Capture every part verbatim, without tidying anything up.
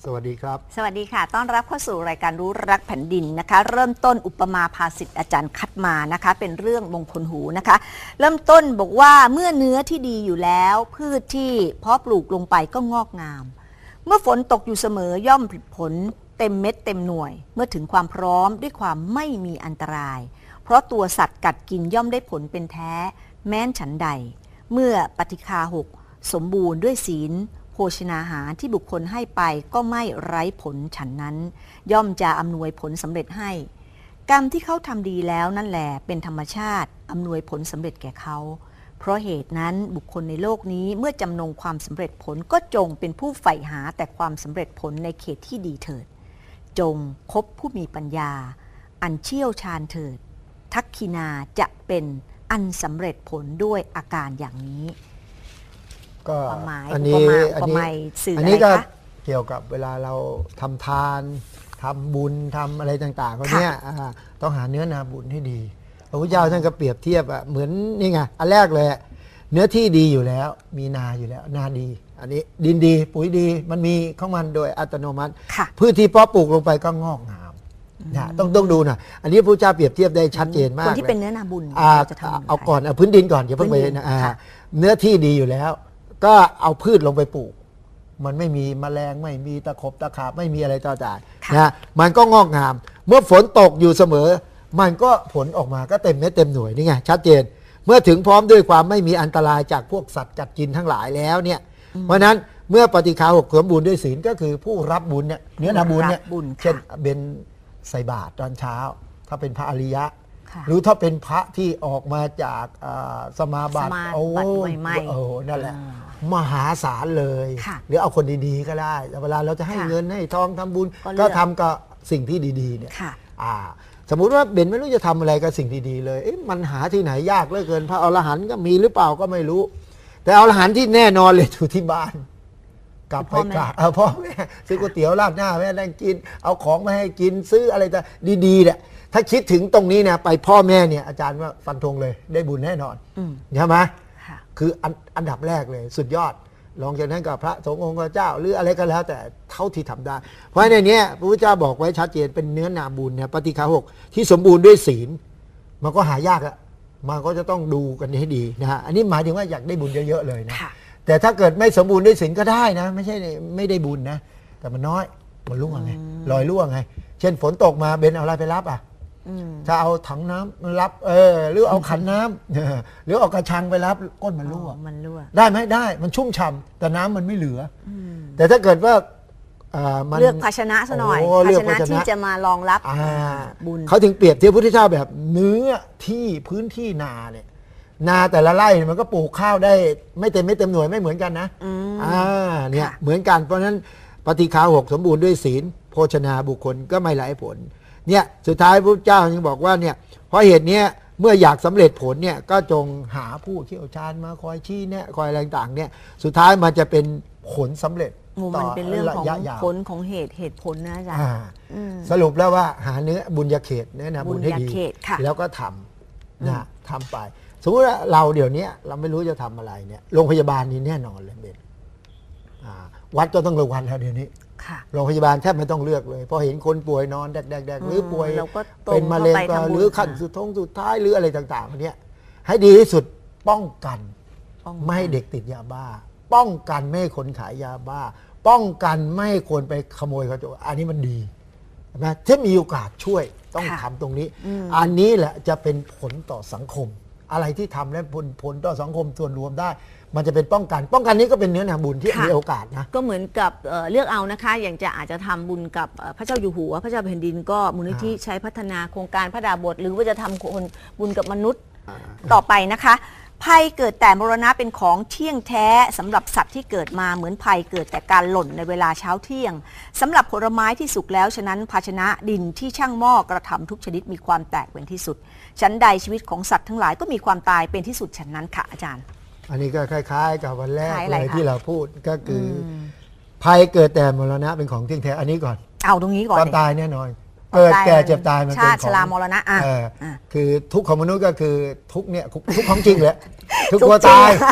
สวัสดีครับสวัสดีค่ะต้อนรับเข้าสู่รายการรู้รักแผ่นดินนะคะเริ่มต้นอุปมาภาษิตอาจารย์คัดมานะคะเป็นเรื่องมงคลหูนะคะเริ่มต้นบอกว่าเมื่อเนื้อที่ดีอยู่แล้วพืชที่เพาะปลูกลงไปก็งอกงามเมื่อฝนตกอยู่เสมอย่อมผลิผลเต็มเม็ดเต็มหน่วยเมื่อถึงความพร้อมด้วยความไม่มีอันตรายเพราะตัวสัตว์กัดกินย่อมได้ผลเป็นแท้แม้นฉันใดเมื่อปฏิฆาหกสมบูรณ์ด้วยศีลโภชนาหารที่บุคคลให้ไปก็ไม่ไร้ผลฉันนั้นย่อมจะอำนวยผลสำเร็จให้กรรมที่เขาทำดีแล้วนั่นแหละเป็นธรรมชาติอำนวยผลสำเร็จแก่เขาเพราะเหตุนั้นบุคคลในโลกนี้เมื่อจำนงความสำเร็จผลก็จงเป็นผู้ใฝ่หาแต่ความสำเร็จผลในเขตที่ดีเถิดจงคบผู้มีปัญญาอันเชี่ยวชาญเถิดทักขินาจะเป็นอันสำเร็จผลด้วยอาการอย่างนี้ก็อันนี้อันนี้อันนี้ก็เกี่ยวกับเวลาเราทำทานทำบุญทำอะไรต่างๆเขาเนี้ยต้องหาเนื้อนาบุญที่ดีพระพุทธเจ้าท่านก็เปรียบเทียบอ่ะเหมือนนี่ไงอันแรกเลยเนื้อที่ดีอยู่แล้วมีนาอยู่แล้วนาดีอันนี้ดินดีปุ๋ยดีมันมีของมันโดยอัตโนมัติพืชที่เพาะปลูกลงไปก็งอกงามนะต้องต้องดูนะอันนี้พระพุทธเจ้าเปรียบเทียบได้ชัดเจนมากคนที่เป็นเนื้อนาบุญจะทำเอาก่อนเอาพื้นดินก่อนอย่าเพิ่งไปนะเนื้อที่ดีอยู่แล้วก็เอาพืชลงไปปลูกมันไม่มีแมลงไม่มีตะขบตะขาบไม่มีอะไรต่างๆนะมันก็งอกงามเมื่อฝนตกอยู่เสมอมันก็ผลออกมาก็เต็มเม็ดเต็มหน่วยนี่ไงชัดเจนเมื่อถึงพร้อมด้วยความไม่มีอันตรายจากพวกสัตว์กัดกินทั้งหลายแล้วเนี่ยเพราะนั้นเมื่อปฏิฆาหกสมบูรณ์ด้วยศีลก็คือผู้รับบุญเนี่ยเนื้อนาบุญเนี่ยเช่นเบนใส่บาตรตอนเช้าถ้าเป็นพระอริยะหรือถ้าเป็นพระที่ออกมาจากสมาบัติโอ้โหนั่นแหละมหาศาลเลยหรือเอาคนดีๆก็ได้เวลาเราจะให้เงินให้ทองทำบุญก็ทำกับสิ่งที่ดีๆเนี่ยสมมุติว่าเบนไม่รู้จะทำอะไรกับสิ่งดีๆเลยมันหาที่ไหนยากเหลือเกินพระอรหันต์ก็มีหรือเปล่าก็ไม่รู้แต่อรหันต์ที่แน่นอนเลยอยู่ที่บ้านกลับไปกราบเอาพ่อแม่ซื้อก๋วยเตี๋ยวราดหน้าแม่นั่งกินเอาของมาให้กินซื้ออะไรแต่ดีๆเนี่ยถ้าคิดถึงตรงนี้เนี่ยไปพ่อแม่เนี่ยอาจารย์ว่าฟันธงเลยได้บุญแน่นอนใช่ไหมคืออันดับแรกเลยสุดยอดลองจากนั้นกับพระสงฆ์องค์เจ้าหรืออะไรก็แล้วแต่เท่าที่ทำได้เพราะในนี้พระพุทธเจ้าบอกไว้ชัดเจนเป็นเนื้อนาบุญเนี่ยปฏิฆาหกที่สมบูรณ์ด้วยศีลมันก็หายากอะมันก็จะต้องดูกันให้ดีนะฮะอันนี้หมายถึงว่าอยากได้บุญเยอะๆเลยนะแต่ถ้าเกิดไม่สมบูรณ์ด้วยศีลก็ได้นะไม่ใช่ไม่ได้บุญนะแต่มันน้อยมันล่วงไงลอยล่วงไงเช่นฝนตกมาเบนเอาอะไรไปรับอ่ะถ้าเอาถังน้ำรับเออหรือเอาขันน้ำหรือเอากระชังไปรับก้นมันรั่วมันรั่วได้ไหมได้มันชุ่มฉ่ำแต่น้ำมันไม่เหลือแต่ถ้าเกิดว่าเลือกภาชนะซะหน่อยภาชนะที่จะมารองรับบุญเขาถึงเปรียบเทียบพระพุทธเจ้าแบบเนื้อที่พื้นที่นาเนี่ยนาแต่ละไร่มันก็ปลูกข้าวได้ไม่เต็มไม่เต็มหน่วยไม่เหมือนกันนะอ่าเนี่ยเหมือนกันเพราะฉะนั้นปฏิฆาหกสมบูรณ์ด้วยศีลโภชนาบุคคลก็ไม่ไร้ผลเนี่ยสุดท้ายพระเจ้ายังบอกว่าเนี่ยเพราะเหตุนี้เมื่ออยากสำเร็จผลเนี่ยก็จงหาผู้เชี่ยวชาญมาคอยชี้แนะคอยอะไรต่างเนี่ยสุดท้ายมันจะเป็นผลสำเร็จต่อระยะยาวผลของเหตุเหตุผลนะอาจารย์สรุปแล้วว่าหาเนื้อบุญญาเขตเนื้อนาบุญให้ดีแล้วก็ทำนะทำไปสมมติว่าเราเดี๋ยวนี้เราไม่รู้จะทำอะไรเนี่ยโรงพยาบาลนี้แน่นอนเลยเบนวัดก็ต้องระวังแล้วเดี๋ยวนี้โรงพยาบาลแทบไม่ต้องเลือกเลยพอเห็นคนป่วยนอนแดกๆหรือป่วยเป็นมะเร็งก็หรือขั้นสุดท้องสุดท้ายหรืออะไรต่างๆเนี่ยให้ดีที่สุดป้องกันไม่ให้เด็กติดยาบ้าป้องกันไม่ให้คนขายยาบ้าป้องกันไม่ให้คนไปขโมยเขาตัวอันนี้มันดีนะถ้ามีโอกาสช่วยต้องทำตรงนี้อันนี้แหละจะเป็นผลต่อสังคมอะไรที่ทำแล้วผลผลต่อสังคมส่วนรวมได้มันจะเป็นป้องกันป้องกันนี้ก็เป็นเนื้อนาบุญที่มีโอกาสนะก็เหมือนกับเลือกเอานะคะอย่างจะอาจจะทำบุญกับพระเจ้าอยู่หัวพระเจ้าแผ่นดินก็มูลนิธิใช้พัฒนาโครงการพระดาบทหรือว่าจะทำคนบุญกับมนุษย์ต่อไปนะคะภัยเกิดแต่มรณะเป็นของเที่ยงแท้สำหรับสัตว์ที่เกิดมาเหมือนภัยเกิดแต่การหล่นในเวลาเช้าเที่ยงสำหรับผลไม้ที่สุกแล้วฉะนั้นภาชนะดินที่ช่างหม้อกระทำทุกชนิดมีความแตกเป็นที่สุดฉันใดชีวิตของสัตว์ทั้งหลายก็มีความตายเป็นที่สุดฉันนั้นค่ะอาจารย์อันนี้ก็คล้ายๆกับวันแรกเลยที่เราพูดก็คือภัยเกิดแต่มรณะเป็นของเที่ยงแท้อันนี้ก่อนเอาตรงนี้ก่อนความตายแน่นอนเกิดแก่เจ็บตายมันเป็นของชรามรณะอ่ะคือทุกข์ของมนุษย์ก็คือทุกข์เนี่ยทุกข์ของจริงแหละทุกข์กลัวตาย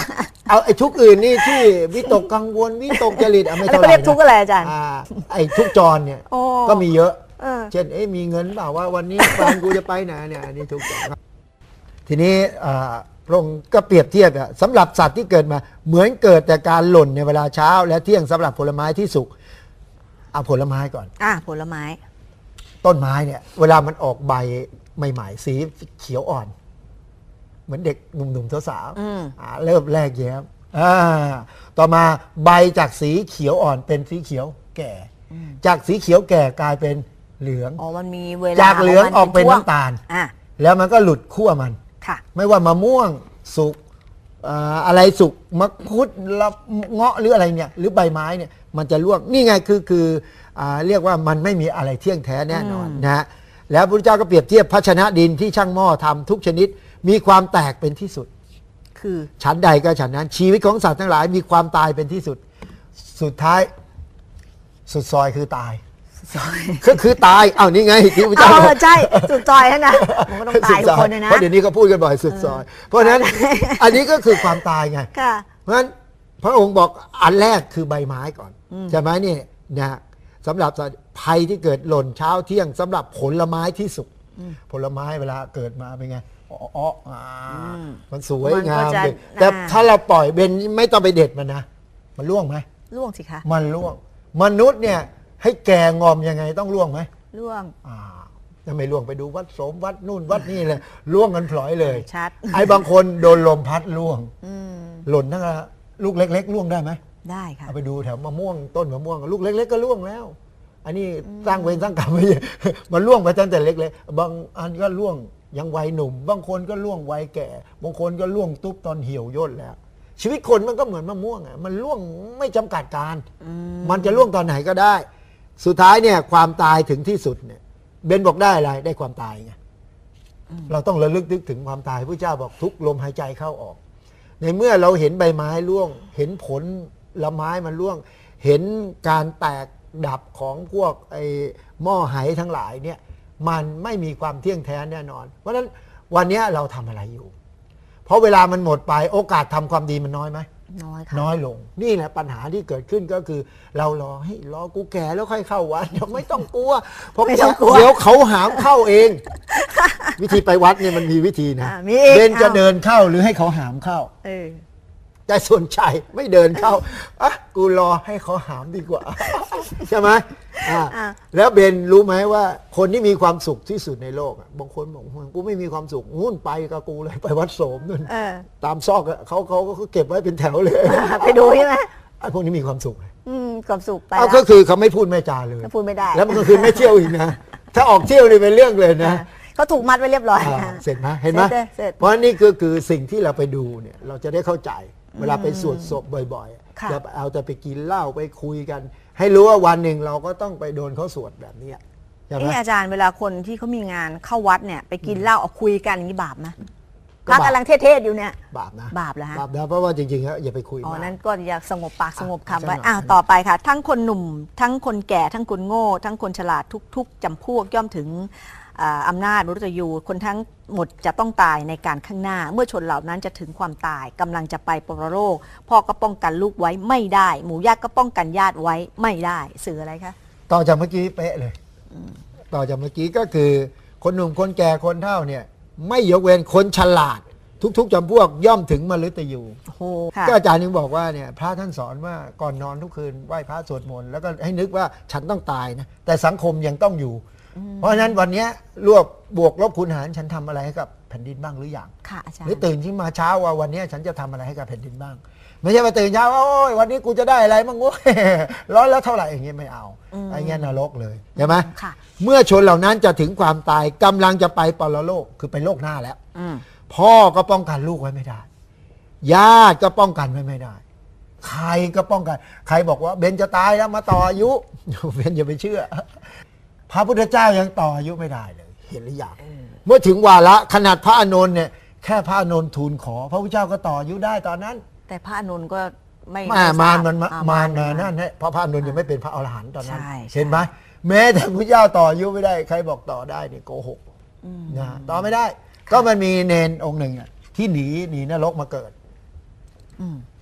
เอาไอ้ทุกข์อื่นนี่ที่วิตกกังวลวิตกจริตอ่ะไม่อะไรเท่าไหก็ร่เรียกทุกข์นะอะไรอาจารย์อ่าไอ้ทุกข์จรเนี่ยโอ้ก็มีเยอะเออเช่นเอ๊ะมีเงินเปล่าว่าวันนี้แฟนกูจะไปไหนเนี่ยอันนี้ทุกข์จรทีนี้อ่าพระองค์ก็เปรียบเทียบอะสำหรับสัตว์ที่เกิดมาเหมือนเกิดแต่การหล่นในเวลาเช้า และเที่ยงสำหรับผลไม้ที่สุกเอาผลไม้ก่อนอ่ะผลไม้ต้นไม้เนี่ยเวลามันออกใบใหม่ๆสีเขียวอ่อน เหมือนเด็กหนุ่มๆสาวอืมๆอ่าเริ่มแรกแย้มอ่าต่อมาใบจากสีเขียวอ่อนเป็นสีเขียวแก่ จากสีเขียวแก่กลายเป็นเหลืองอ๋อมันมีเวลาจากเหลืองขมัออกเป็นช่วงน้ำตาลอ่ะแล้วมันก็หลุดขั้วมันค่ะไม่ว่ามะม่วงสุกอ่าอะไรสุกมะคุดละเงาะหรืออะไรเนี่ยหรือใบไม้เนี่ยมันจะร่วงนี่ไงคือคืออ่าเรียกว่ามันไม่มีอะไรเที่ยงแท้แน่นอนอืมนะฮะแล้วพระพุทธเจ้าก็เปรียบเทียบภาชนะดินที่ช่างหม้อทำทุกชนิดมีความแตกเป็นที่สุดคือฉันใดก็ฉันนั้นชีวิตของสัตว์ทั้งหลายมีความตายเป็นที่สุด สุดท้ายสุดซอยคือตายซอยก็คือตายเอานี่ไงที่พระเอาเจ้าเออใช่สุดซอยนะมันก็ต้องตายทุกคนเลยนะเพราะเดี๋ยวนี้ก็พูดกันบ่อยสุดซอย เพราะฉะนั้น อันนี้ก็คือความตายไงค่ะเพราะฉะนั้นพระองค์บอกอันแรกคือใบไม้ก่อนอืมใช่ไหมนี่นะสำหรับภัยที่เกิดหล่นเช้าเที่ยงสำหรับผลไม้ที่สุกผลไม้เวลาเกิดมาเป็นไงอ๋ออ๋ออ่ามันสวยงามมันก็จะเลยแต่อ่าถ้าเราปล่อยเบนไม่ต้องไปเด็ดมันนะมันร่วงไหมร่วงสิคะมันร่วง มนุษย์เนี่ยให้แก่งอมยังไงต้องร่วงไหมร่วงอ่าจะไม่ร่วงไปดูวัดโสมวัดนู่นวัดนี่เลยร่วงกันพลอยเลยชัดไอ้บางคนโดนลมพัดร่วงอืมหล่นทั้งนั้นลูกเล็กๆร่วงได้ไหมได้ค่ะเอาไปดูแถวมะม่วงต้นมะม่วงลูกเล็ก ๆ ก็ร่วงแล้ว อันนี้สร้างเวรสร้างกรรมไว้เยอะ มันร่วงไปตั้งแต่เล็กๆบางอันก็ร่วงยังวัยหนุ่ม บางคนก็ร่วงวัยแก่ บางคนก็ร่วงตุ๊บตอนเหี่ยวย่นแล้ว ชีวิตคนมันก็เหมือนมะม่วงอ่ะมันร่วงไม่จำกัดการ มันจะร่วงตอนไหนก็ได้ สุดท้ายเนี่ยความตายถึงที่สุดเนี่ยเบนบอกได้อะไรได้ความตายไงเราต้องระลึกนึกถึงความตายพระเจ้าบอกทุกลมหายใจเข้าออก ในเมื่อเราเห็นใบไม้ร่วง เห็นผลละไม้มันร่วง เห็นการแตกดับของพวกไอ้หม้อไหทั้งหลายเนี่ยมันไม่มีความเที่ยงแท้แน่นอน เพราะฉะนั้นวันนี้เราทำอะไรอยู่ เพราะเวลามันหมดไปโอกาสทำความดีมันน้อยไหมน้อยค่ะน้อยลงนี่แหละปัญหาที่เกิดขึ้นก็คือ เรารอให้รอกูแก่แล้วค่อยเข้าวัดเดี๋ยวไม่ต้องกลัวเพราะไม่ต้องกลัวเดี๋ยวเขาหามเข้าเอง วิธีไปวัดเนี่ยมันมีวิธีนะอ่ามีอีกเบนจะอ้าวเดินเข้าหรือให้เขาหามเข้าเออแต่ส่วนใจไม่เดินเข้าอ่ะกูรอให้เขาหามดีกว่า ใช่ไหมอ่าอ่าแล้วเบนรู้ไหมว่าคนที่มีความสุขที่สุดในโลกอ่ะบางคนบอกว่ากูไม่มีความสุขหุ้นไปกับกูเลยไปวัดโสมนู่นเออตามซอกอะเขาเขาเขาเก็บไว้เป็นแถวเลยไปดูใช่ไหมไอ้พวกนี้มีความสุขอืมความสุขไปเอาแล้วก็คือเขาไม่พูดไม่จาเลยแล้วพูดไม่ได้แล้วมันก็คือไม่เที่ยวอีกนะ ถ้าออกเที่ยวนี่เป็นเรื่องเลยนะอ่าเขาถูกมัดไว้เรียบร้อยอ่าค่ะเสร็จไหมเห็นไหมเสร็จเสร็จเพราะนี่คือคือสิ่งที่เราไปดูเนี่ยเราจะได้เข้าใจ เวลาไปสวดศพบ่อยค่ะๆจะเอาแต่ไปกินเหล้าไปคุยกัน ให้รู้ว่าวันหนึ่งเราก็ต้องไปโดนเขาสวดแบบเนี้ยใช่ไหมนี่อาจารย์เวลาคนที่เขามีงานเข้าวัดเนี่ยไปกินเหล้าเอาคุยกันอย่างนี้บาปไหมก็พระบาปกำลังเทศๆอยู่เนี่ยบาปนะบาปเหรอฮะบาปนะเพราะว่าจริงๆแล้วอย่าไปคุยอ๋อมากนั้นก็อยากสงบปากสงบคำไว้ใช่หน่อยอ่ะต่อไปค่ะ ทั้งคนหนุ่ม ทั้งคนแก่ทั้งคนโง่ ทั้งคนฉลาดทุกๆจำพวกย่อมถึงอ่าอำนาจมฤตยูคนทั้งหมดจะต้องตายในการข้างหน้า เมื่อชนเหล่านั้นจะถึงความตายกำลังจะไปปรโลกพ่อก็ป้องกันลูกไว้ไม่ได้ หมู่ญาติก็ป้องกันญาติไว้ไม่ได้สื่ออะไรคะต่อจากเมื่อกี้เป๊ะเลย ต่อจากเมื่อกี้ก็คือ คนหนุ่มคนแก่คนเฒ่าเนี่ยไม่ยกเว้นคนฉลาด ทุกๆจำพวกย่อมถึงมฤตยูโอ้โหค่ะก็อาจารย์ยังบอกว่าเนี่ยพระท่านสอนว่าก่อนนอนทุกคืนไหว้พระสวดมนต์แล้วก็ให้นึกว่าฉันต้องตายนะแต่สังคมยังต้องอยู่ เพราะฉะนั้นวันเนี้ยรวบบวกลบคูณหารฉันทำอะไรให้กับแผ่นดินบ้างหรือยังค่ะอาจารหรือย์ตื่นขึ้นมาเช้าว่าวันเนี้ยฉันจะทำอะไรให้กับแผ่นดินบ้าง ไม่ใช่ว่าตื่นเช้าว่าโอ้ยวันนี้กูจะได้อะไรบ้างโว้ย ร้อยแล้วเท่าไหร่อย่างเงี้ยไม่เอาไอ้เงี้ยนรกเลยใช่ไหมค่ะเมื่อชนเหล่านั้นจะถึงความตายกำลังจะไปปรโลกคือไปโลกหน้าแล้วอืมพ่อก็ป้องกันลูกไว้ไม่ได้ ญาติก็ป้องกันไว้ไม่ได้ ใครก็ป้องกัน ใครบอกว่าเบนจะตายแล้วมาต่ออายุ เบนอย่าไปเชื่อ พระพุทธเจ้ายังต่ออายุไม่ได้เลย เห็นหรือยังเมื่อถึงวาระขนาดพระอานนท์เนี่ยแค่พระอานนท์ทูลขอ พระพุทธเจ้าก็ต่ออายุได้ตอนนั้นแต่พระอานนท์ก็ไม่มามารมันไทมาบอ่มารนมานั่นให้เพราะพระอานนท์ยังไม่เป็นพระอรหันต์ตอนนั้นใช่ใช่เห็นไหมแม้แต่พระเจ้าต่ออายุไม่ได้ ใครบอกต่อได้เนี่ยโกหกนะต่อไม่ได้ ก็มันมีเนนองค์หนึ่งอะที่หนีหนีนรกมาเกิดอืม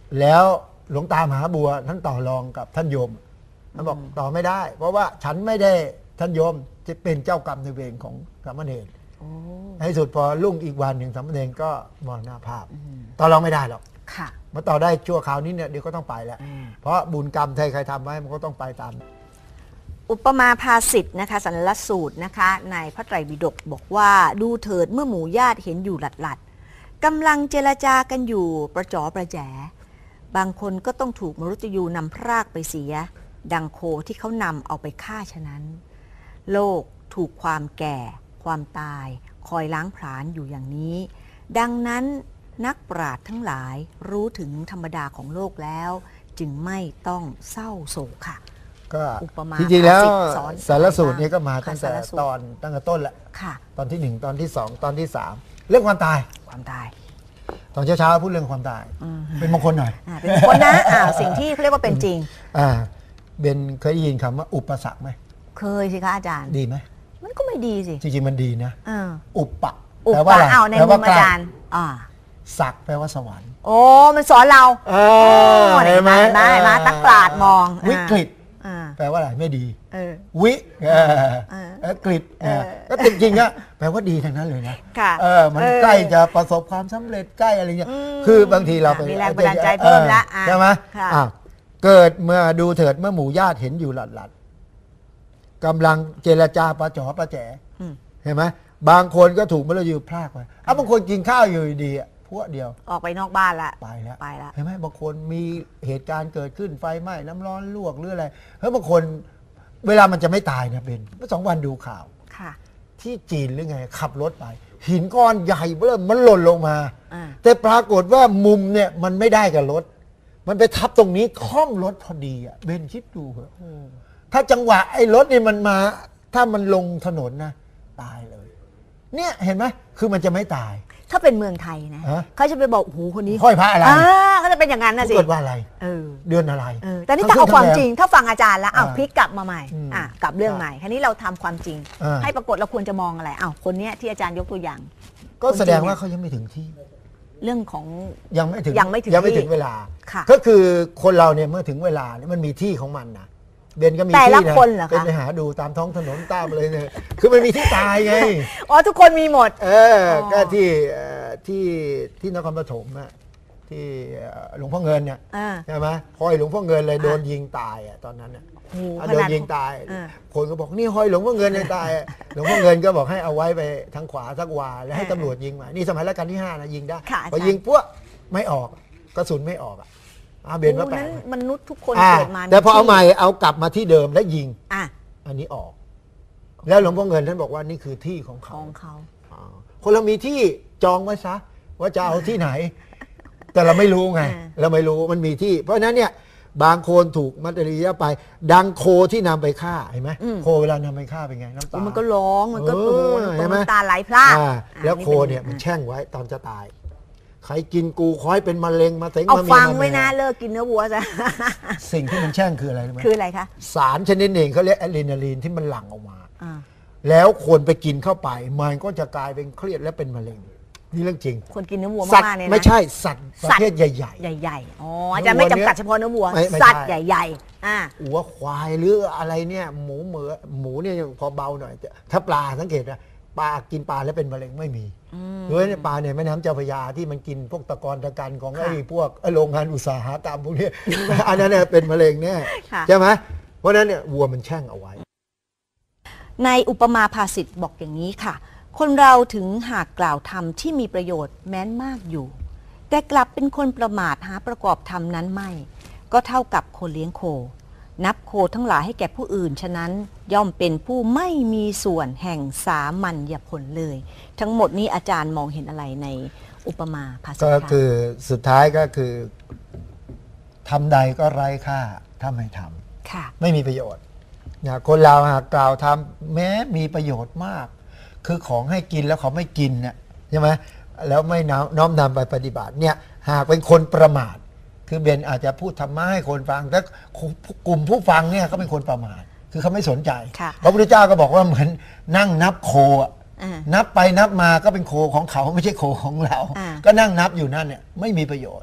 แล้วหลวงตามหาบัวท่านต่อรองกับท่านโยมท่านบอกต่อไม่ได้ เพราะว่าฉันไม่ได้ท่านโยมจะเป็นเจ้ากรรมในายเวรของสามเณรในที่สุดพอรุ่งอีกวันหนึ่งสามเณรก็มรณภาพต่อรองไม่ได้หรอกค่ะมาต่อได้ชั่วคราวนี้เนี่ยเดี๋ยวก็ต้องไปแล้วเพราะบุญกรรมใครใครทำไว้มันก็ต้องไปตามอุปมาภาษิตนะคะสันลสูตรนะคะในพระไตรปิฎกบอกว่าดูเถิดเมื่อหมู่ญาติเห็นอยู่หลัดหลัดกำลังเจรจากันอยู่ประจอประแจบางคนก็ต้องถูกมรุตยูนำพรากไปเสียดังโคที่เขานำเอาไปฆ่าฉะนั้นโลกถูกความแก่ความตายคอยล้างผลาญอยู่อย่างนี้ดังนั้นนักปราชญ์ทั้งหลายรู้ถึงธรรมดาของโลกแล้วจึงไม่ต้องเศร้าโศกค่ะก็อุปมาจริงๆแล้วภาษิตสอนสารสูตรนี้ก็มาตั้งแต่ค่ะสารสูตรตอนตั้งแต่ต้นแหละค่ะตอนที่หนึ่งตอนที่สองตอนที่สามเรื่องความตายความตายตอนเช้าๆพูดเรื่องความตาย เป็นมงคลหน่อยอ่าเป็นคนนะอ่าสิ่งที่เขาเรียกว่าเป็นจริงอ่าเบนเคยได้ยินคำว่าอุปสรรคไหมเคยสิคะอาจารย์ดีไหมมันก็ไม่ดีสิจริงๆมันดีนะเอออุปปะอุปแปลว่าอะไระเอาในแปลมุว่ามอาจารย์อ่าศักดิ์แปลว่าสวรรค์โอ้มันสอนเราเอโอ้เห็นไหมเห็นไหมมาตั้งปราดมองวิกฤตอ่าแปลว่าอะไรไม่ดีเออวิเออเออเออกฤตเออเออก็จริงๆอะแปลว่าดีทั้งนั้นเลยนะค่ะเออมันเออใกล้จะประสบความสำเร็จใกล้อะไรเงี้ยอืมคือบางทีเราไปมีแรงบันดาลใจเพิ่มละอออ่ะใช่ไหมค่ะอ้าวเกิดเมื่อดูเถิดเมื่อหมู่ญาติเห็นอยู่หลัดหลัดๆกำลังเจรจาประจอประแจอืมเห็นไหมบางคนก็ถูกมรยูพรากไปอ่ะบางคนกินข้าวอยู่ดีๆอ่ะพวกเดียวออกไปนอกบ้านละไปแล้วไปละเห็นไหมบางคนมีเหตุการณ์เกิดขึ้นไฟไหม้น้ำร้อนลวกหรืออะไรเฮ้ยบางคนเวลามันจะไม่ตายนะเบนเมื่อสองวันดูข่าวค่ะที่จีนหรือไงขับรถไป หินก้อนใหญ่เบิ่มมันหล่นลงมาอ่าแต่ปรากฏว่ามุมเนี่ยมันไม่ได้กับรถ มันไปทับตรงนี้ค่อมรถพอดีอ่ะเบนคิดดูเหอะถ้าจังหวะไอ้รถนี่มันมา ถ้ามันลงถนนนะตายเลย เนี่ยเห็นไหมคือมันจะไม่ตายถ้าเป็นเมืองไทยนะฮะเขาจะไปบอกโอ้โหคนนี้ห้อยพระอะไรอ่าเขาจะเป็นอย่างนั้นนะสิเกิดว่าอะไรเออเดือนอะไรเออแต่นี่ถ้าเอาความจริง ถ้าฟังอาจารย์แล้วเอาอ่าพลิกกลับมาใหม่อืมอ่ะกลับเรื่องใหม่คราวนี้เราทำความจริงอ่าให้ปรากฏเราควรจะมองอะไรอ้าวคนเนี้ยที่อาจารย์ยกตัวอย่างก็แสดงว่าเขายังไม่ถึงที่เรื่องของยังไม่ถึงยังไม่ถึงยังไม่ที่ถึงเวลาค่ะก็คือคนเราเนี่ยเมื่อถึงเวลาเนี่ยมันมีที่ของมันนะเบนก็มีแต่ที่ละนะคนเหรอคะเป็นไปหาดูตามท้องถนนตามอะไรเนี่ยคือมันมีที่ตายไงอ๋อทุกคนมีหมดเอออ๋อก็ที่เอ่อที่ที่นครปฐมอะที่เอ่อหลวงพ่อเงินเนี่ยอ่าใช่ไหมห้อยหลวงพ่อเงินเลยอ่าโดนยิงตายอะตอนนั้นอะโอ้โหอ่ะขโดนนาดยิงตายอ่าคนก็บอกนี่ห้อยหลวงพ่อเงินเลยตายอะหลวงพ่อเงินก็บอกให้เอาไว้ไปทางขวาสักวาแล้วให้ตำรวจยิงมานี่สมัยรัชกาลที่ห้านะยิงได้ค่ะพออาจารย์ยิงปุ๊บไม่ออกกระสุนไม่ออกอะอาเบนว่าโอ้แปลนั้นกมนุษย์ทุกคนอ่าเกิดมาแต่พอเอาใหม่ที่เอากลับมาที่เดิมและยิงอ่ะอันนี้ออก แล้วหลวงพ่อเงินท่านบอกว่านี่คือที่ของขเขาองเขาอ่าคนเรามีที่จองไว้ซะว่าจะเอาที่ไหน แต่เราไม่รู้ไง เราไม่รู้มันมีที่ เพราะฉะนั้นเนี่ยบางคนถูกมัตตรียะไป ดังโคที่นำไปฆ่าเห็นไหมโคเวลานำไปฆ่าเป็นไงน้ำตามันก็ร้องมันก็เออโอ้โหเห็นไหมน้ำตาไหลพรากอ่าอ่ะแล้วโคป็เนี่ยมันแช่งไว้ตอนจะตาย ใครกินกูคอยเป็นมะเร็งมาเต็งเอามาเมียฟังมาไว้นะแม่เลิกกินเนื้อวัวซะสิ่งที่มันแช่งคืออะไรรู้ไหมคืออะไรคะสารชนิดหนึ่งเขาเรียกอะดรีนาลีนที่มันหลั่งออกมาอ่าแล้วคนไปกินเข้าไปมันก็จะกลายเป็นเครียดและเป็นมะเร็งนี่เรื่องจริงคนกินเนื้อวัวสัตว์มากๆเนี่ยนะไม่ใช่สัตว์ประเภทใหญ่ใหญ่ๆ อ๋อ อาจารย์ไม่จำกัดเฉพาะเนื้อวัวไม่ไม่สัตว์ใช่ใหญ่ๆ อ่าๆหัวควายหรืออะไรเนี่ยหมูเหมือหมูเนี่ยยังพอเบาหน่อยแต่ถ้าปลาสังเกตนะปลากินปลาแล้วเป็นมะเร็งไม่มีเพราะฉะนั้นปลาเนี่ยแม่น้ำเจ้าพระยาที่มันกินพวกตะกอนตะกันของค่ะไอ้พวกไอ้โรงงานอุตสาหกรรมพวกเนี้ย อันนั้นเนี่ยเป็นมะเร็งแน่ค่ะใช่ไหมเพราะฉะนั้นเนี่ยวัวมันแช่งเอาไว้ในอุปมาภาษิตบอกอย่างนี้ค่ะ คนเราถึงหากกล่าวธรรมที่มีประโยชน์แม้นมากอยู่ แต่กลับเป็นคนประมาทหาประกอบธรรมนั้นไม่ ก็เท่ากับคนเลี้ยงโค นับโคทั้งหลายให้แก่ผู้อื่นฉะนั้นย่อมเป็นผู้ไม่มีส่วนแห่งสามัญญผลเลย ทั้งหมดนี้อาจารย์มองเห็นอะไรในอุปมาภาษิตก็คะคือสุดท้ายก็คือทำใดก็ไร้ค่าถ้าไม่ทำค่ะไม่มีประโยชน์นะคนเราหากกล่าวทำแม้มีประโยชน์มาก คือของให้กินแล้วเขาไม่กินเนี่ยใช่ไหมแล้วไม่น้อมน้อมนำไปปฏิบัติเนี่ยหากเป็นคนประมาท คือเบนอาจจะพูดธรรมะให้คนฟังแต่กลุ่มผู้ฟังเนี่ยเขาเป็นคนประมาท คือเขาไม่สนใจค่ะพระพุทธเจ้าก็บอกว่าเหมือนนั่งนับโคอะอ่านับไปนับมาก็เป็นโคของเขาไม่ใช่โคของเราอ่าก็นั่งนับอยู่นั่นเนี่ยไม่มีประโยชน์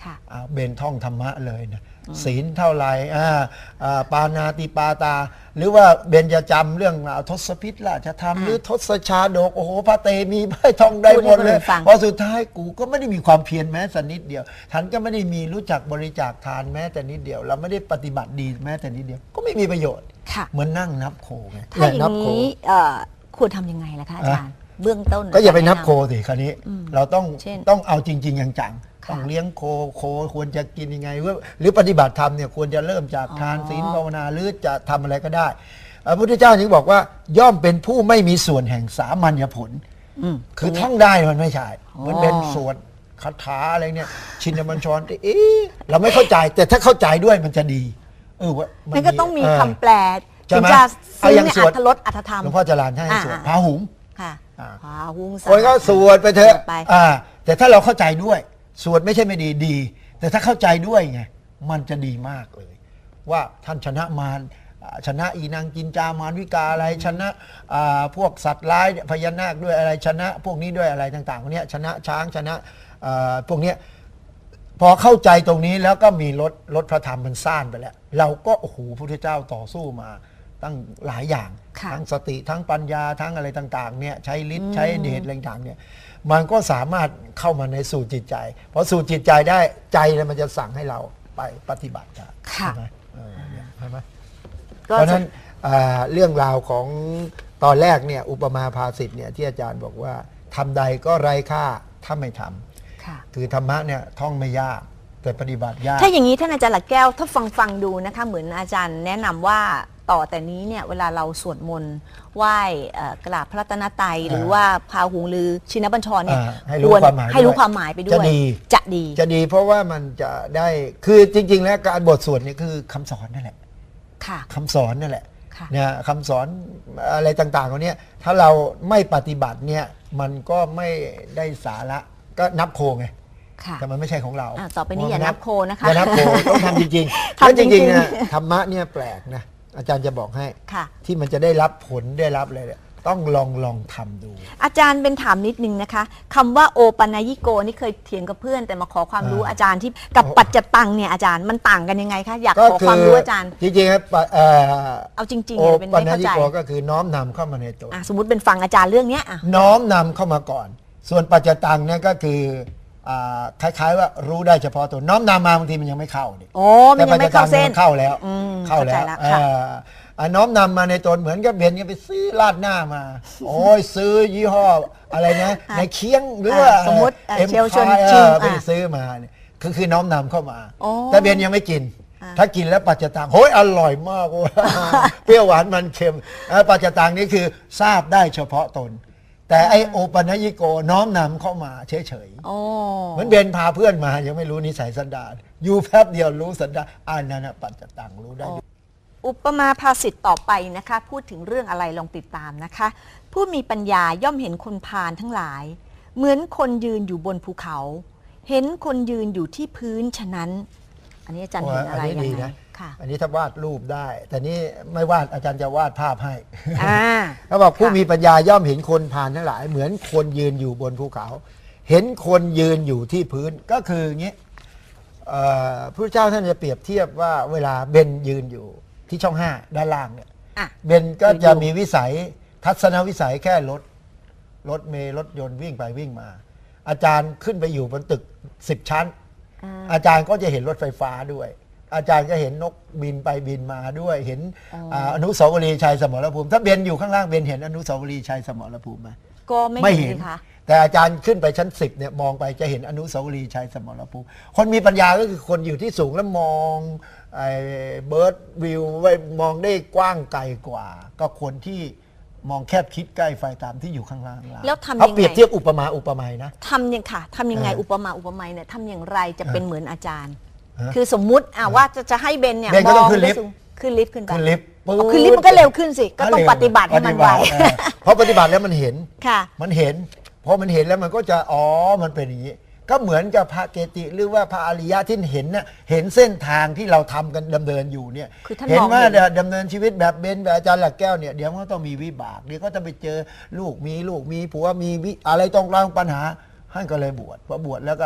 ค่ะอ่าเบนท่องธรรมะเลยนะศีลเท่าไหร่อ่าอ่าปานาติปาตา หรือว่าเบนจะจำเรื่องอ่าทศพิธราชธรรมอ่าหรือทศชาดกโอ้โหพระเตมีไพ่ท่องได้พูดหให้มดเลยคนอื่นฟังพอสุดท้ายกูก็ไม่ได้มีความเพียรแม้แต่นิดเดียวฉันก็ไม่ได้มีรู้จักบริจาคทานแม้แต่นิดเดียว เราไม่ได้ปฏิบัติดีแม้แต่นิดเดียวก็ไม่มีประโยชน์ค่ะเหมือนนั่งนับโคไงถ้าอย่างนับโคนี้เอ่อควรทำยังไงล่ะคะอาจารย์ เบื้องต้นก็อย่าไปนับจรย์โคสิคราวนี้อืมเราต้องเช่นต้องเอาจริง ๆ อย่างจังค่ะต้องเลี้ยงโคโคควรจะกินยังไงหรือหรือปฏิบัติธรรมเนี่ยควรจะเริ่มจากอ๋อทานศีลภาวนาหรือจะทำอะไรก็ได้พระพุทธเจ้าจึงบอกว่าย่อมเป็นผู้ไม่มีส่วนแห่งสามัญญผลอืมคือท่องได้มันไม่ใช่อ๋อมันเป็นสวดคาถาอะไรเนี่ยชินบัญชรเอ๊ะเราไม่เข้าใจแต่ถ้าเข้าใจด้วยมันจะดีเออว่ามันั่นก็ต้องมีเคำแปลใช่ถึงไหมจะเอาซื้ออย่างในสอัวดตรสอัตธรรมหลวงพ่อจรานให้สวดอ่าพาหุงค่ะอ่าพาหุงสาคนก็สวดไปเถอะสวดไปอ่าแต่ถ้าเราเข้าใจด้วยสวดไม่ใช่ไม่ดีดี แต่ถ้าเข้าใจด้วยไงมันจะดีมากเลย ว่าท่านชนะมารอ่าชนะอีนางกินจามารวิกาอะไรชนะอ่าพวกสัตว์ร้ายพญานาคด้วยอะไรชนะ พวกนี้ด้วยอะไรต่างๆพวกเนี้ยชนะช้างชนะอ่าพวกเนี้ยพอเข้าใจตรงนี้แล้วก็มีรถรถพระธรรมมันซ่านไปแล้ว เราก็โอ้โหพระพุทธเจ้าต่อสู้มาตั้งหลายอย่างค่ะทั้งสติทั้งปัญญาทั้งอะไรต่างๆเนี่ยใช้ฤทธิ์ใช้เดชอะไรต่างๆเนี่ยมันก็สามารถเข้ามาในสู่จิตใจพอสู่จิตใจได้ใจเนี่ยมันจะสั่งให้เราไปปฏิบัติได้ค่ะใช่ไหมเออเนี่ยใช่ไหมก็เพราะฉะจะนั้นอ่าเรื่องราวของตอนแรกเนี่ยอุปมาภาษิตเนี่ยที่อาจารย์บอกว่าทำใดก็ไร้ค่าถ้าไม่ทำค่ะคือธรรมะเนี่ยท่องไม่ยากแต่ปฏิบัติยากถ้าอย่างนี้ท่านอาจารย์หลักแก้วถ้าฟังฟังดูนะคะเหมือนอาจารย์แนะนำว่าต่อแต่นี้เนี่ยเวลาเราสวดมนต์ไหว้เอ่อกราบพระรัตนตรัยหรือว่าพาหุงลือชินบัญชรเนี่ยอ่าให้รู้ควรความหมายให้รู้ด้วยความหมายไปด้วยจะดีจะดีจะดีเพราะว่ามันจะได้คือจริง ๆ แล้วการบทสวดเนี่ยคือคำสอนนั่นแหละค่ะคำสอนนั่นแหละค่ะเนี่ยคำสอนอะไรต่างๆเหล่านี้ถ้าเราไม่ปฏิบัติเนี่ยมันก็ไม่ได้สาระก็นับโคไงค่ะแต่มันไม่ใช่ของเราอ่าต่อไปนี้อย่านับโคนะคะอย่านับโคต้องทำจริงๆทำจริงๆแล้วจริงๆนะธรรมะเนี่ยแปลกนะอาจารย์จะบอกให้ค่ะที่มันจะได้รับผลได้รับอะไรเนี่ยต้องลองลองทำดูอาจารย์เป็นถามนิดนึงนะคะคำว่าโอปัญญิโกนี่เคยเถียงกับเพื่อนแต่มาขอความรู้อ่าอาจารย์ที่กับปัจจตังเนี่ยอาจารย์มันต่างกันยังไงคะอยากก็ขอคืความรู้อาจารย์จริงๆครับเอ่อเอาจริงๆโอเนี่ยเป็นปัญไม่เข้าญิใจโกก็คือน้อมนำเข้ามาในตัวอ่ะสมมติเป็นฟังอาจารย์เรื่องเนี้ยอ่ะน้อมนำเข้ามาก่อน ส่วนปัจจตังเนี่ยก็คืออ่าคล้ายๆว่ารู้ได้เฉพาะตัวน้อมนำมาบางทีมันยังไม่เข้าดิโอ้มันยังไม่เข้าเส้นแต่ปัจจตังมันเข้าแล้วอืมเข้าแล้วเข้าใจแล้วค่ะเอ่ออ่าน้อมนำมาในตนเหมือนกับเบนเนี่ยไปซื้อลาดหน้ามา โอ้ยซื้อยี่ห้ออะไรนะในเคียงหรือว่าอ่าสมมุติเอ่อเอ็มเชลชวนพายชิมไปอ่ะซื้อมาเนี่ยคือคือน้อมนำเข้ามาโอ้แต่เบนยังไม่กินอ่าถ้ากินแล้วปัจจตังโอ้ยอร่อยมากเว้ย เปรี้ยวหวานมันเค็มอ่าปัจจตังนี่คือทราบได้เฉพาะตน แต่ไอโอปัญญิโกน้อมนำเข้ามาเฉยๆโอ้เหมือนเบนพาเพื่อนมายังไม่รู้นิสัยสันดานอยู่แป๊บเดียวรู้สันดานอันนั้นนะปัจจตังรู้ได้อุปมาภาษิตต่อไปนะคะ พูดถึงเรื่องอะไรลองติดตามนะคะ ผู้มีปัญญาย่อมเห็นคนพาลทั้งหลาย เหมือนคนยืนอยู่บนภูเขา เห็นคนยืนอยู่ที่พื้นฉะนั้น อันนี้อาจารย์เห็นอะไรอันนี้ยังดีไงนะค่ะอันนี้ถ้าวาดรูปได้ แต่นี่ไม่วาดอาจารย์จะวาดภาพให้อ่าเขาบอกผู้ค่ะมีปัญญาย่อมเห็นคนพาลทั้งหลาย เหมือนคนยืนอยู่บนภูเขา เห็นคนยืนอยู่ที่พื้นก็คืออย่างนี้เอ่อพระเจ้าท่านจะเปรียบเทียบว่าเวลาเบนยืนอยู่ที่ช่องห้าด้านล่างเนี่ยอ่ะเบนก็จะมีวิสัยทัศนวิสัยแค่รถรถเมล์รถยนต์วิ่งไปวิ่งมา อาจารย์ขึ้นไปอยู่บนตึกสิบชั้นอ่าอาจารย์ก็จะเห็นรถไฟฟ้าด้วย อาจารย์ก็เห็นนกบินไปบินมาด้วย เห็นอ๋ออ่าอนุสาวรีย์ชัยสมรภูมิ ถ้าเบนอยู่ข้างล่างเบนเห็นอนุสาวรีย์ชัยสมรภูมิไหมก็ไม่ไม่เห็นเห็นสิคะแต่อาจารย์ขึ้นไปชั้นสิบเนี่ยมองไปจะเห็นอนุสาวรีย์ชัยสมรภูมิ คนมีปัญญาก็คือคนอยู่ที่สูงแล้วมองไอ้เบิร์ดวิวไว้มองได้กว้างไกลกว่า ก็คนที่มองแคบคิดใกล้ไฟตามที่อยู่ข้างล่างแล้วทำยังไงเอาเปรียบเทียบอุปมาอุปไมยนะทำยังค่ะทำยังไงเอออุอุปมาอุปไมยเนี่ยทำอย่างไรจะเป็นเหมือนอาจารย์ฮะคือสมมุติอ่ะว่าจะจะให้เบนเนี่ยเบนก็ต้องขึ้นลิฟต์ได้สูงขึ้นลิฟต์ขึ้นไปขึ้นลิฟต์ปื๊ดเอาขึ้นลิฟต์มันก็เร็วขึ้นสิ ก็ต้องปฏิบัติให้มันไวปฏิบัติเออเพราะปฏิบัติแล้วมันเห็นค่ะมันเห็นพอมันเห็นแล้วมันก็จะอ๋อมันเป็นอย่างนี้ ก็เหมือนกับพระเกจิหรือว่าพระอริยะที่เห็นน่ะเห็นเส้นทางที่เราทำกันดำเนินอยู่เนี่ยคือท่านเห็นมองว่าเห็นดำเนินชีวิตแบบเบนแบบอาจารย์หลักแก้วเนี่ยเดี๋ยวมันก็ต้องมีวิบากเดี๋ยวก็ต้องไปเจอลูกมีลูกมีผัวมีวิอะไรต้องรางปัญหาท่านก็เลยบวชพอบวชแล้วก็ก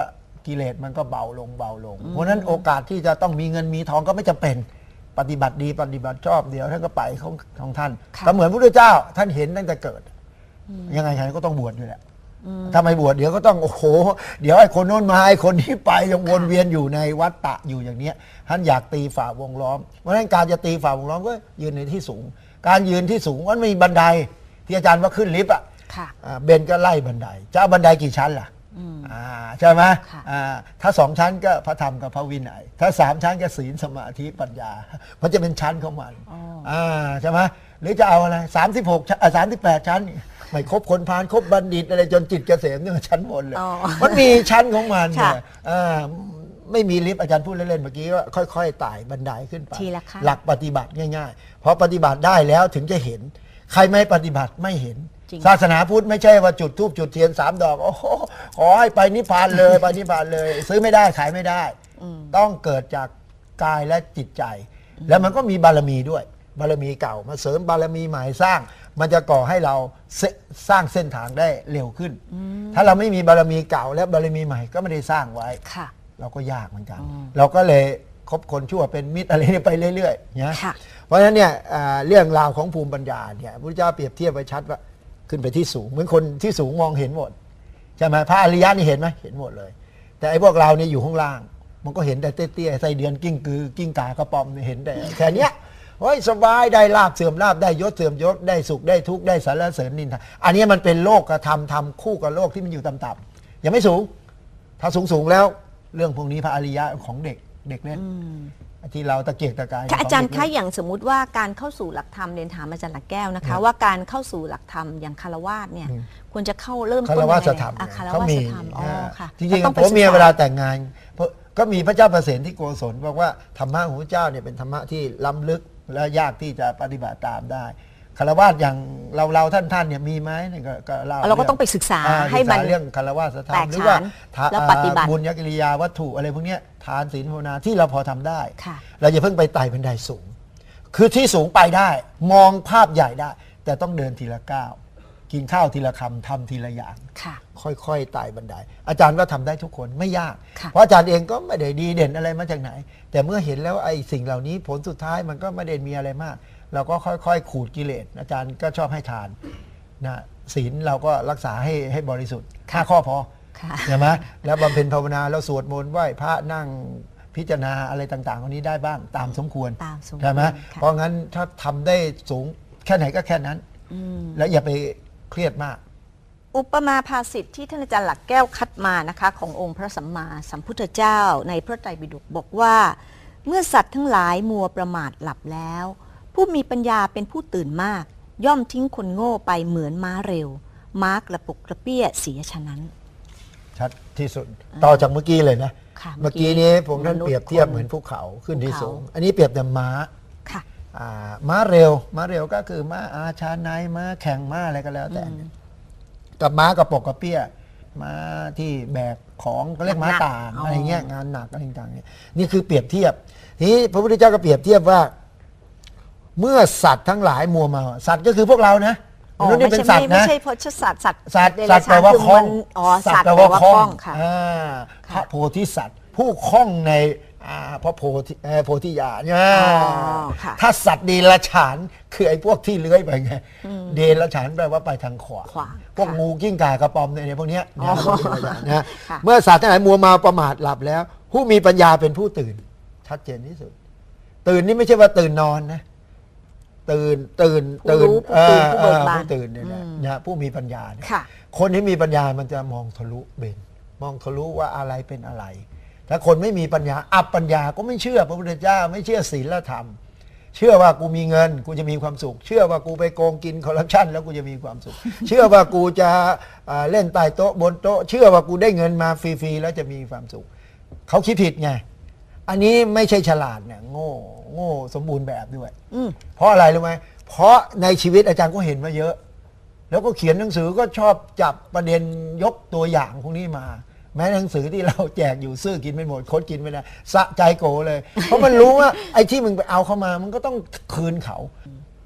กิเลสมันก็เบาลงเบาลง เพราะฉะนั้นโอกาสที่จะต้องมีเงินมีทองก็ไม่จำเป็นปฏิบัติดีปฏิบัติชอบเดี๋ยวท่านก็ไปของของท่านก็เหมือนพระพุทธเจ้าท่านเห็นตั้งแต่เกิดยังไงท่านก็ต้องบวชอยู่แหละถ้าไม่บวชเดี๋ยวก็ต้องโอ้โหเดี๋ยวไอ้คนโน้นมาไอ้คนนี้ไปยังวนเวียนอยู่ในวัฏฏะอยู่อย่างเนี้ยท่านอยากตีฝ่าวงล้อมเพราะฉะนั้นการจะตีฝ่าวงล้อมก็ยืนในที่สูงการยืนที่สูงมันมีบันไดที่อาจารย์ว่าขึ้นลิฟต์อ่ะเบนก็ไล่บันไดจะเอาบันไดกี่ชั้นล่ะใช่ไหมถ้าสองชั้นก็พระธรรมกับพระวินัยถ้าสามชั้นก็ศีลสมาธิปัญญามันจะเป็นชั้นของมันใช่ไหมหรือจะเอาอะไรสามสิบหกสามสิบแปดชั้นไม่ครบคนพาลครบบัณฑิตอะไรจนจิตเกษมนี่มันชั้นบนเลยมันมีชั้นของมันเนี่ยไม่มีลิฟต์อาจารย์พูดเล่นๆเมื่อกี้ว่าค่อยๆไต่บันไดขึ้นไปหลักปฏิบัติง่ายๆพอปฏิบัติได้แล้วถึงจะเห็นใครไม่ปฏิบัติไม่เห็นศาสนาพุทธไม่ใช่ว่าจุดธูปจุดเทียนสามดอกโอ้โหขอให้ไปนิพพานเลยไปนิพพานเลย ซื้อไม่ได้ขายไม่ได้ต้องเกิดจากกายและจิตใจแล้วมันก็มีบารมีด้วยบารมีเก่ามาเสริมบารมีใหม่สร้างมันจะก่อให้เราสร้างเส้นทางได้เร็วขึ้นถ้าเราไม่มีบารมีเก่าและบารมีใหม่ก็ไม่ได้สร้างไว้เราก็ยากเหมือนกันเราก็เลยคบคนชั่วเป็นมิตรอะไรไปเรื่อยๆเนี่ยเพราะฉะนั้นเนี่ยเรื่องราวของภูมิปัญญาเนี่ยพระพุทธเจ้าเปรียบเทียบไว้ชัดว่าขึ้นไปที่สูงเหมือนคนที่สูงมองเห็นหมดใช่ไหมพระอริยะนี่เห็นไหมเห็นหมดเลยแต่ไอ้พวกเราเนี่ยอยู่ข้างล่างมันก็เห็นแต่เตี้ยๆไส้เดือนกิ้งกือกิ้งกากระป๋อมเห็นแต่แค่เนี้ยโอ้ยสบายได้ลาบเสื่อมลาบได้ยศเสื่อมยศได้สุขได้ทุกข์ได้สรรเสริญนินทาอันนี้มันเป็นโลกกระทำทำคู่กับโลกที่มันอยู่ต่ำๆยังไม่สูงถ้าสูงๆแล้วเรื่องพวกนี้พระอริยะของเด็กเด็กเนี่ยที่เราตะเกียกตะกายอาจารย์คะอย่างสมมุติว่าการเข้าสู่หลักธรรมเรียนถามอาจารย์หลักแก้วนะคะว่าการเข้าสู่หลักธรรมอย่างคารวาสเนี่ยควรจะเข้าเริ่มต้นยังไงคารวาสธรรมเขามีจริงๆผมเมียเวลาแต่งงานก็มีพระเจ้าประเสนที่โกศลบอกว่าธรรมะของพระเจ้าเนี่ยเป็นธรรมะที่ล้ำลึกและยากที่จะปฏิบัติตามได้คารวะอย่างเราเราท่านท่านเนี่ยมีไหมเนี่ยก็เล่าเราก็ต้องไปศึกษาให้มันเรื่องคารวะธรรมหรือว่าบุญญกิริยาวัตถุอะไรพวกนี้ทานศีลภาวนาที่เราพอทำได้เราอย่าเพิ่งไปไต่บันไดสูงคือที่สูงไปได้มองภาพใหญ่ได้แต่ต้องเดินทีละก้าวกินข้าวทีละคำทำทีละอย่างค่อยๆไต่บันไดอาจารย์ว่าทำได้ทุกคนไม่ยากเพราะอาจารย์เองก็ไม่ได้ดีเด่นอะไรมาจากไหนแต่เมื่อเห็นแล้วไอ้สิ่งเหล่านี้ผลสุดท้ายมันก็ไม่ได้มีอะไรมากเราก็ค่อยๆขูดกิเลสอาจารย์ก็ชอบให้ทานนะศีลเราก็รักษาให้ให้บริสุทธิ์ห้าข้อพอใช่ไหมแล้วบำเพ็ญภาวนาแล้วสวดมนต์ไหว้พระนั่งพิจารณาอะไรต่างๆวันนี้ได้บ้างตามสมควรใช่ไหมเพราะงั้นถ้าทำได้สูงแค่ไหนก็แค่นั้นแล้วอย่าไปเครียดมากอุปมาภาษิตที่ท่านอาจารย์หลักแก้วคัดมานะคะขององค์พระสัมมาสัมพุทธเจ้าในพระไตรปิฎกบอกว่าเมื่อสัตว์ทั้งหลายมัวประมาทหลับแล้วผู้มีปัญญาเป็นผู้ตื่นมากย่อมทิ้งคนโง่ไปเหมือนม้าเร็วม้ากระปุกกระเปี้ยเสียฉะนั้นชัดที่สุดต่อจากเมื่อกี้เลยนะเมื่อกี้นี้ผมท่านเปรียบเทียบเหมือนภูเขาขึ้นที่สูงอันนี้เปรียบแต่ม้าม้าเร็วม้าเร็วก็คือม้าอาชาในม้าแข่งม้าอะไรก็แล้วแต่กับม้ากระปกกระเปี้ยม้าที่แบกของก็เรียกม้าต่างอะไรเงี้ยงานหนักอะไรต่างๆเนี่ยนี่คือเปรียบเทียบทีนี้พระพุทธเจ้าก็เปรียบเทียบว่าเมื่อสัตว์ทั้งหลายมัวเมาสัตว์ก็คือพวกเรานะมนุษย์นี่เป็นสัตว์นะไม่ใช่พจน์สัตว์สัตว์สัตว์สัตว์แปลว่าคล้องสัตว์แปลว่าคล้องพระโพธิสัตว์ผู้คล้องในพระโพธิโพธิญาณเนี่ยถ้าสัตว์เดรัจฉานคือไอ้พวกที่เลื้อยไปไงเดรัจฉานแปลว่าไปทางขวาพวกงูกิ้งก่ากระป๋อมเนี่ยพวกนี้นะเมื่อสัตว์ทั้งหลายมัวเมาประมาทหลับแล้วผู้มีปัญญาเป็นผู้ตื่นชัดเจนที่สุดตื่นนี่ไม่ใช่ว่าตื่นนอนนะตื่นตื่นตื่นผู้ตื่นเนี่ยนะผู้มีปัญญาเนี่ยคนที่มีปัญญามันจะมองทะลุเบนมองทะลุว่าอะไรเป็นอะไรถ้าคนไม่มีปัญญาอับปัญญาก็ไม่เชื่อพระพุทธเจ้าไม่เชื่อศีลธรรมเชื่อว่ากูมีเงินกูจะมีความสุขเชื่อว่ากูไปโกงกินคอร์รัปชันแล้วกูจะมีความสุขเชื่อว่ากูจะเล่นใต้โต๊ะบนโต๊ะเชื่อว่ากูได้เงินมาฟรีๆแล้วจะมีความสุขเขาคิดผิดไงอันนี้ไม่ใช่ฉลาดเนี่ยโง่โง่สมบูรณ์แบบด้วยเพราะอะไรรู้ไหมเพราะในชีวิตอาจารย์ก็เห็นมาเยอะแล้วก็เขียนหนังสือก็ชอบจับประเด็นยกตัวอย่างพวกนี้มาแม้หนังสือที่เราแจกอยู่ซื้อกินไม่หมดคดกินไม่ได้สะใจโกเลยเพราะมันรู้ว่าไอ้ที่มึงไปเอาเข้ามามันก็ต้องคืนเขา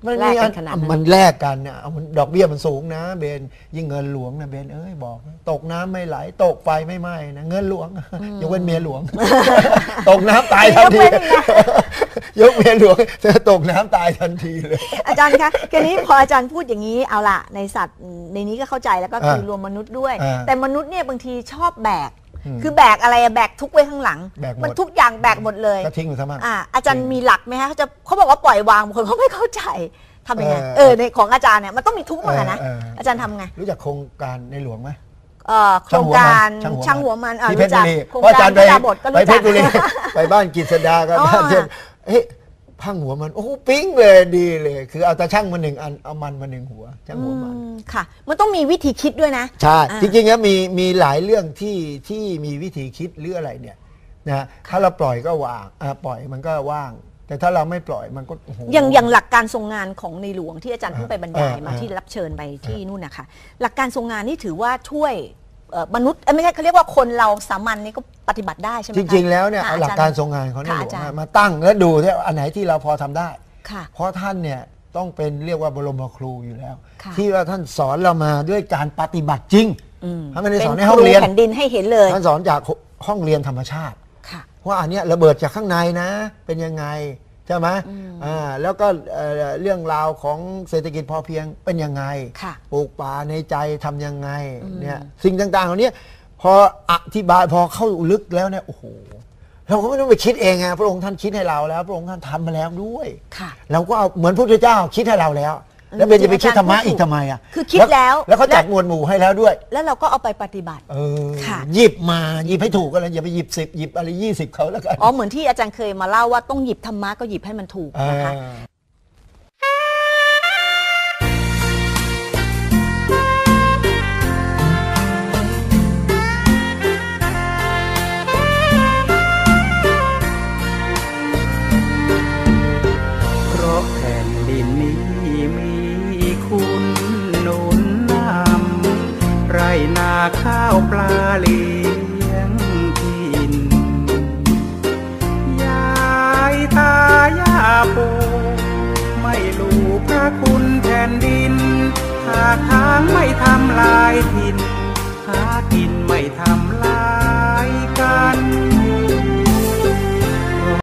มันแลมีกอักัน นขนาดนั้นมันแลกกันเนี่ยเอามันดอกเบี้ยมันสูงนะเบนยิ่งเงินหลวงนะเบนเอ้ยบอกตกน้ำไม่ไหลตกไฟไม่ไหม้นะเงินหลวงยกเว้นเมียหลวง ตกน้ำตายทันทียกเมียหลวงจะตกน้ำตายทันทีเลยอาจารย์คะแค่นี้พออาจารย์พูดอย่างนี้เอาละในสัตว์ในนี้ก็เข้าใจแล้วก็คืออ่ารวมมนุษย์ด้วยอ่าแต่มนุษย์เนี่ยบางทีชอบแบกอืมคือแบกอะไรอะแบกทุกไว้ข้างหลังแบกหมดมันทุกอย่างแบกหมดเลยก็ทิ้งมันซะมั่งอ่าอาจารย์มีหลักไหมคะเขาจะเขาบอกว่าปล่อยวางบางคนเขาไม่เข้าใจทำยังไงเออเออในของอาจารย์เนี่ยมันต้องมีทุกข์มานะเออเออออาจารย์ทำไงรู้จักโครงการในหลวงไหมเอ่อโครงการช่าช่าง งหัหัววมัมัน นอ่าที่เพชรู้รจับุกรีโครงเพราะอาการจารย์ไปพระดาบทก็ไปรู้เพจัชกรบุรี ไปบ้านกฤษดากับอ๋อบ้านเช่นเฮ้ยพังหัวมันโอ้โหปิ๊งเลยดีเลย คือเอาตาช่างมาหนึ่งอันเอามันมาหนึ่งหัวช่างหัวมันอืมค่ะ มันต้องมีวิธีคิดด้วยนะใช่อ่าจริงๆแล้วมีมีหลายเรื่องที่ที่มีวิธีคิดหรืออะไรเนี่ยนะถ้าเราปล่อยก็ว่างอ่าปล่อยมันก็ว่าง แต่ถ้าเราไม่ปล่อยมันก็โอ้โหอย่างอย่างหลักการทรงงานของในหลวงที่อาจารย์เพิ่งไปบรรยายเออมาเออที่รับเชิญไปที่นู่นนะคะหลักการทรงงานนี่ถือว่าช่วยเอ่อมนุษย์เอ้ยไม่ใช่เขาเรียกว่าคนเราสามัญนี่ก็ปฏิบัติได้ใช่ไหมจคะริง ๆ แล้วเนี่ยค่ะเอาหลักอจการย์ทรงงานของในหลวงค่ะอาจารย์มาตั้งแล้วดูที่อันไหนที่เราพอทำได้ค่ะเพราะท่านเนี่ยต้องเป็นเรียกว่าบรมครูอยู่แล้วค่ะที่ว่าท่านสอนเรามาด้วยการปฏิบัติจริงอืมท่านไม่ได้สอนป็ในห้องเรียนคแผ่นดินให้เห็นเลยท่านสอนจากห้องเรียนธรรมชาติค่ะว่าอันเนี้ยระเบิดจากข้างในนะ เป็นยังไงใช่ไหมอืมอ่าแล้วก็เอ่อเรื่องราวของเศรษฐกิจพอเพียงเป็นยังไงค่ะปลูกป่าในใจทำยังไงอืมเนี่ยสิ่งต่างๆเหล่านี้พออธิบายพอเข้าลึกแล้วเนี่ยโอ้โหเราก็ไม่ต้องไปคิดเองไงพระองค์ท่านคิดให้เราแล้ว พระองค์ท่านทำมาแล้วด้วยค่ะเราก็เอาเหมือนพระพุทธเจ้าคิดให้เราแล้ว แล้วเบนจะไปคิดธรรมะอีกทำไมอ่ะคือคิดแล้วแล้วเขาจัดหมวดหมู่ให้แล้วด้วยแล้วเราก็เอาไปปฏิบัติเออค่ะหยิบมาหยิบให้ถูกก็แล้วอย่าไปหยิบสิบหยิบอะไรยี่สิบเขาแล้วกันอ๋อเหมือนที่อาจารย์เคยมาเล่าว่าต้องหยิบธรรมะก็หยิบให้มันถูกนะคะอ่าเพราะแผ่นดินนี้มีคุณหนุนนำไรนาข้าวปลาเลี้